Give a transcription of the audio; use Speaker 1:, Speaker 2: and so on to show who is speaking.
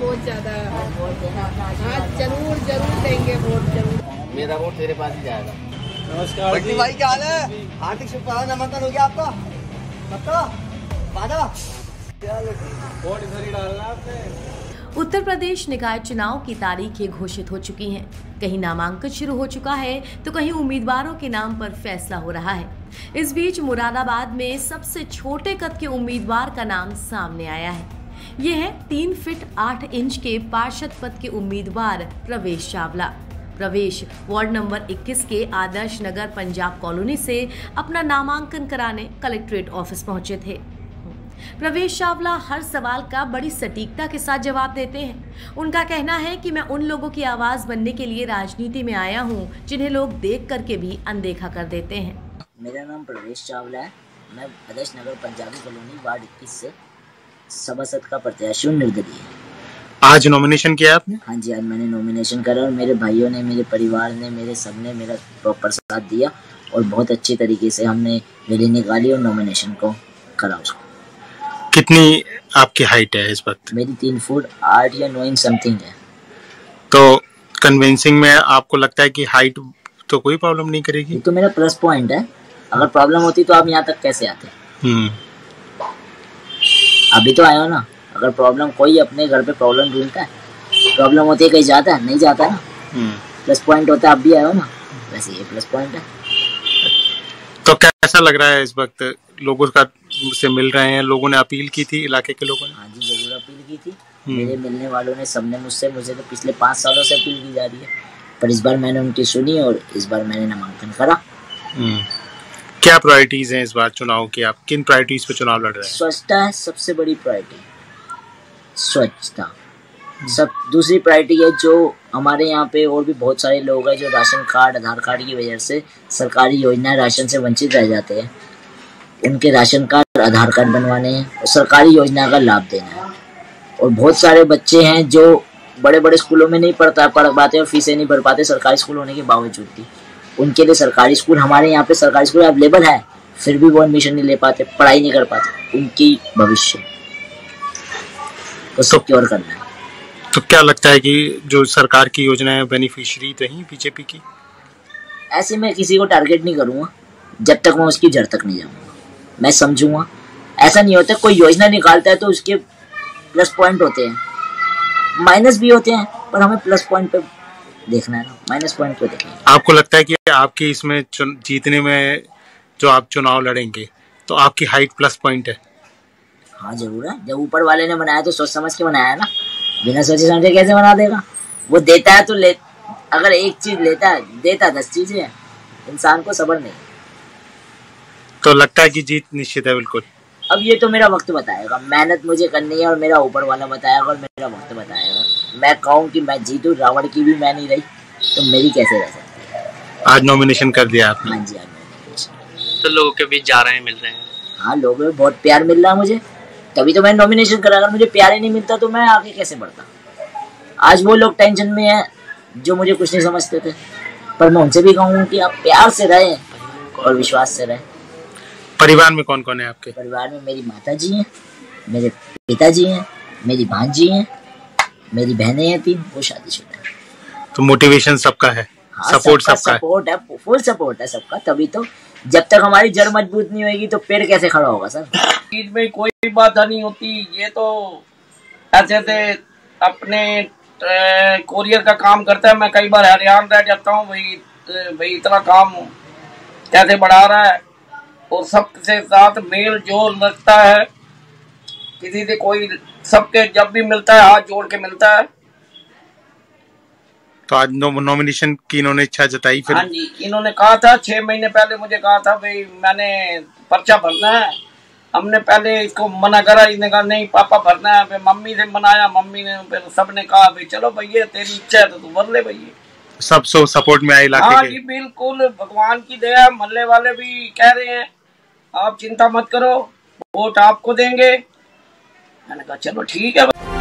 Speaker 1: बहुत ज्यादा। हाँ जरूर जरूर देंगे वोट, जरूर।
Speaker 2: मेरा वोट तेरे पास ही जाएगा।
Speaker 3: नमस्कार भाई, क्या हाल है? हार्दिक शुभकामनाएं। नामांकन हो गया आपका? पक्का? वादा? वोट इधर ही डालना आपने।
Speaker 4: उत्तर प्रदेश निकाय चुनाव की तारीखें घोषित हो चुकी हैं। कहीं नामांकन शुरू हो चुका है तो कहीं उम्मीदवारों के नाम पर फैसला हो रहा है। इस बीच मुरादाबाद में सबसे छोटे कद के उम्मीदवार का नाम सामने आया है। ये है 3 फीट 8 इंच के पार्षद पद के उम्मीदवार प्रवेश चावला। प्रवेश वार्ड नंबर 21 के आदर्श नगर पंजाब कॉलोनी से अपना नामांकन कराने कलेक्ट्रेट ऑफिस पहुंचे थे। प्रवेश चावला हर सवाल का बड़ी सटीकता के साथ जवाब देते हैं। उनका कहना है कि मैं उन लोगों की आवाज बनने के लिए राजनीति में आया हूं जिन्हें लोग देख करके भी अनदेखा कर देते हैं।
Speaker 5: मेरा नाम प्रवेश चावला है। मैं आदर्श नगर पंजाबी कॉलोनी वार्ड 21 से सभासद का प्रत्याशी निर्दलीय।
Speaker 6: आज नॉमिनेशन किया आपने?
Speaker 5: हाँ जी, आज मैंने नॉमिनेशन करा और मेरे भाइयों ने, मेरे परिवार ने, मेरे सबने मेरा प्रॉपर साथ दिया और बहुत अच्छी तरीके से हमने रैली निकाली और नॉमिनेशन को करा उसको।
Speaker 6: कितनी आपकी हाइट है इस वक्त?
Speaker 5: मेरी 3 फुट 8 या 9 इंच समथिंग है।
Speaker 6: तो कन्विंसिंग में आपको लगता है कि हाइट तो कोई प्रॉब्लम नहीं करेगी?
Speaker 5: ये तो मेरा प्लस पॉइंट है। अगर प्रॉब्लम होती तो आप यहाँ तक कैसे आते? अभी तो आए हो ना। अगर प्रॉब्लम, कोई अपने घर पे प्रॉब्लम ढूंढता है, प्रॉब्लम होती है कहीं जाता है? नहीं जाता ना। प्लस पॉइंट होता है, आप भी आए हो ना, वैसे ये प्लस पॉइंट है।
Speaker 6: तो कैसा लग रहा है इस वक्त? लोगों का से मिल रहे हैं, लोगों ने अपील की थी, इलाके के लोगों ने?
Speaker 5: हाँ जी, जरूर अपील की थी। मेरे मिलने वालों ने, सबने मुझे तो पिछले 5 सालों से अपील की जा रही है, पर इस बार मैंने उनकी सुनी और इस बार मैंने नामांकन करा।
Speaker 6: क्या प्रायोरिटीज हैं इस बार चुनाव की? आप किन प्रायोरिटीज पे चुनाव लड़ रहे हैं?
Speaker 5: स्वच्छता है सबसे बड़ी प्रायोरिटी, स्वच्छता। सब दूसरी प्रायोरिटी है जो हमारे यहाँ पे और भी बहुत सारे लोग हैं जो राशन कार्ड, आधार कार्ड की वजह से सरकारी योजनाएं, राशन से वंचित रह जाते हैं। उनके राशन कार्ड, आधार कार्ड बनवाने हैं और सरकारी योजना का लाभ देना है। और बहुत सारे बच्चे हैं जो बड़े बड़े स्कूलों में नहीं पढ़ पाते और फीसें नहीं भर पाते सरकारी स्कूल होने के बावजूद भी। उनके लिए सरकारी स्कूल, हमारे यहाँ पे सरकारी स्कूल अवेलेबल है, फिर भी वो एडमिशन नहीं ले पाते, पढ़ाई नहीं कर पाते। उनकी भविष्य को सिक्योर करना है।
Speaker 6: तो क्या लगता है कि जो सरकार की योजनाएं बेनिफिशियरी तो ही बीजेपी की?
Speaker 5: ऐसे मैं किसी को टारगेट नहीं करूंगा जब तक मैं उसकी जड़ तक नहीं जाऊंगा। मैं समझूंगा। ऐसा नहीं होता कोई योजना निकालता है तो उसके प्लस पॉइंट होते हैं, माइनस भी होते हैं, पर हमें प्लस पॉइंट पे देखना है ना, माइनस पॉइंट पे देखना है।
Speaker 6: आपको लगता है कि आपकी इसमें जीतने में जो आप चुनाव लड़ेंगे तो आपकी हाइट प्लस पॉइंट है?
Speaker 5: हाँ जरूर है। जब ऊपर वाले ने बनाया तो सोच समझ के बनाया ना, बिना सोचे समझे कैसे बना देगा? वो देता है तो अगर एक चीज लेता है, देता 10 चीजें हैं। इंसान को सब्र नहीं।
Speaker 6: तो लगता है कि जीत निश्चित है? बिल्कुल।
Speaker 5: अब ये तो मेरा वक्त बताएगा। मेहनत मुझे करनी है और मेरा ऊपर वाला बताएगा और मेरा वक्त बताएगा। मैं कहूँ कि मैं जीतूं, रावण की भी मैं नहीं रही, तो मेरी कैसे रह सकती है?
Speaker 6: आज नॉमिनेशन कर दिया आपने?
Speaker 5: हाँ जी, आज नॉमिनेशन।
Speaker 2: तो लोगों के बीच जा रहे हैं, मिल रहे हैं?
Speaker 5: हाँ, लोगों में बहुत प्यार मिल रहा है मुझे, तभी तो मैंने नॉमिनेशन करा। अगर मुझे प्यार ही नहीं मिलता तो मैं आगे कैसे बढ़ता? आज वो लोग टेंशन में हैं जो मुझे कुछ नहीं समझते थे, पर मैं उनसे भी कहूँगा कि आप प्यार से रहें और विश्वास से रहें।
Speaker 6: परिवार में कौन कौन है आपके?
Speaker 5: परिवार में मेरी माता जी हैं, मेरे पिताजी हैं, मेरी भांजी हैं, मेरी बहनें हैं 3, वो शादीशुदा है।
Speaker 6: तो मोटिवेशन सबका है?
Speaker 5: हाँ,
Speaker 6: सपोर्ट सबका
Speaker 5: सपोर्ट है, फुल सपोर्ट है सबका। तभी तो, जब तक हमारी जड़ मजबूत नहीं होगी तो पेड़ कैसे खड़ा होगा सर?
Speaker 7: चीज में कोई बाधा नहीं होती। ये तो ऐसे से अपने कोरियर का काम करता है। मैं कई बार हैरान रह जाता हूँ, भाई इतना काम कैसे बढ़ा रहा है और सबके साथ मेल जोल रखता है। किसी से कोई, सबके जब भी मिलता है हाथ जोड़ के मिलता है।
Speaker 6: तो आज नॉमिनेशन की इन्होंने इच्छा जताई फिर?
Speaker 7: हाँ जी, इन्होंने कहा था 6 महीने पहले मुझे कहा था भाई मैंने पर्चा भरना है। हमने पहले इसको मना करा, इसने कहा नहीं पापा भरना है। फिर मम्मी से मनाया, मम्मी ने, फिर सबने कहा भाई चलो भैया तेरी इच्छा है तो तू भर ले भैया।
Speaker 6: सब सपोर्ट में आए इलाके के?
Speaker 7: हाँ जी बिल्कुल, भगवान की दया। मोहल्ले वाले भी कह रहे हैं आप चिंता मत करो, वोट आपको देंगे। मैंने कहा चलो ठीक है।